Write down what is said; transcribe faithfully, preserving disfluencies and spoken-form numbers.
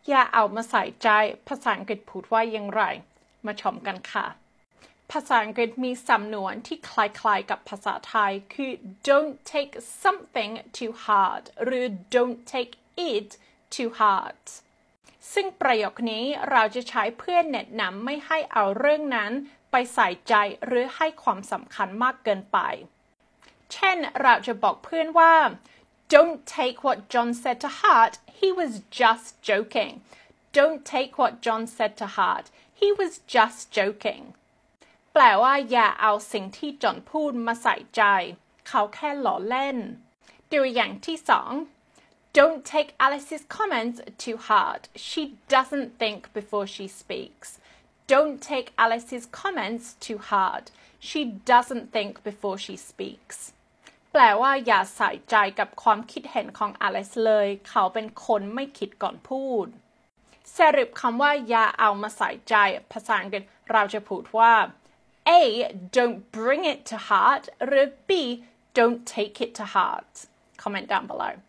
อย่าเอามาใส่ใจภาษาอังกฤษพูดว่าอย่างไรมาชมกันค่ะภาษาอังกฤษมีสำนวนที่คล้ายๆกับภาษาไทยคือ don't take something too hard หรือ don't take it too hard ซึ่งประโยคนี้เราจะใช้เพื่อแนะนำไม่ให้เอาเรื่องนั้นไปใส่ใจหรือให้ความสำคัญมากเกินไปเช่นเราจะบอกเพื่อนว่า don't take what John said to heart he was just joking don't take what John said to heart he was just joking แปลว่าอย่าเอาสิ่งที่จอห์นพูดมาใส่ใจเขาแค่ล้อเล่นตัวอย่างที่สอง Don't take Alice's comments too hard she doesn't think before she speaks Don't take Alice's comments too hard she doesn't think before she speaks แปลว่าอย่าใส่ใจกับความคิดเห็นของอลิซเลยเขาเป็นคนไม่คิดก่อนพูดสรุปคำว่าอย่าเอามาใส่ใจภาษาอังกฤษเราจะพูดว่า A don't bring it to heart หรือ B don't take it to heart comment down below